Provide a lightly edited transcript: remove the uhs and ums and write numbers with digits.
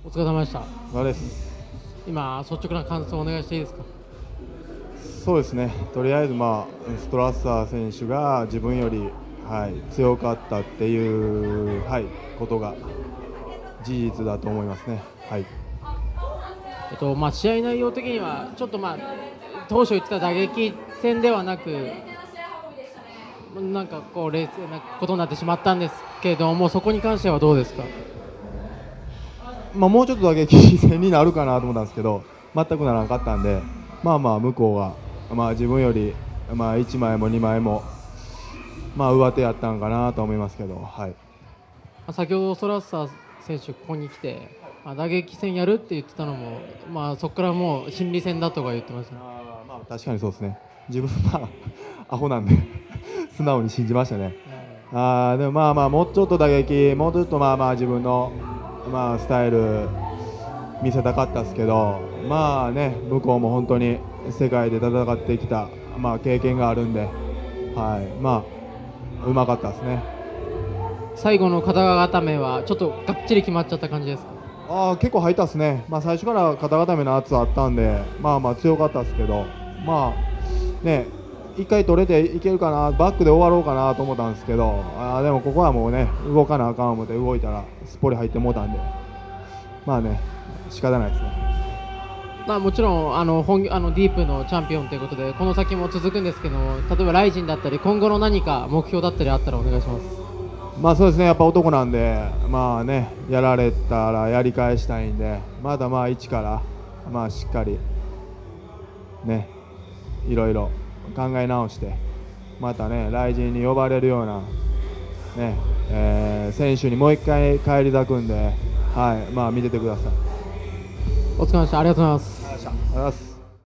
お疲れ様でした。 そうです。 今、率直な感想をお願いしていいですか。 そうですね、とりあえず、ストラッサー選手が自分より、強かったっていう、ことが事実だと思いますね。 試合内容的にはちょっと、当初言ってた打撃戦ではなく、なんかこう冷静なことになってしまったんですけれども、そこに関してはどうですか。 もうちょっとだけ激戦になるかなと思ったんですけど、全くならなかったんで、向こうが、自分より、1枚も2枚も、上手やったんかなと思いますけど、 先ほどストラッサー選手ここに来て、打撃戦やるって言ってたのも、そこからもう心理戦だとか言ってました、ね。 確かにそうですね。自分アホなんで素直に信じましたね。でももうちょっと打撃、もうちょっと自分のスタイル見せたかったですけど、向こうも本当に世界で戦ってきた、経験があるんで、うまかったですね。 最後の肩固めはちょっとがっちり決まっちゃった感じですか。 結構入ったですね。最初から肩固めの圧あったんで、強かったですけど、1回取れていけるかな、バックで終わろうかなと思ったんですけど、でもここはもうね、動かなあかん思って動いたらすっぽり入ってもうたんで、仕方ないですね。 もちろんディープのチャンピオンということでこの先も続くんですけども、例えばライジンだったり今後の何か目標だったりあったらお願いします。 そうですね、やっぱ男なんで、やられたらやり返したいんで、まだ一からしっかりね、いろいろ考え直して、またね、ライジンに呼ばれるような、選手にもう一回返り咲くんで、見ててください。 お疲れ様でした。ありがとうございます。 ありがとうございます。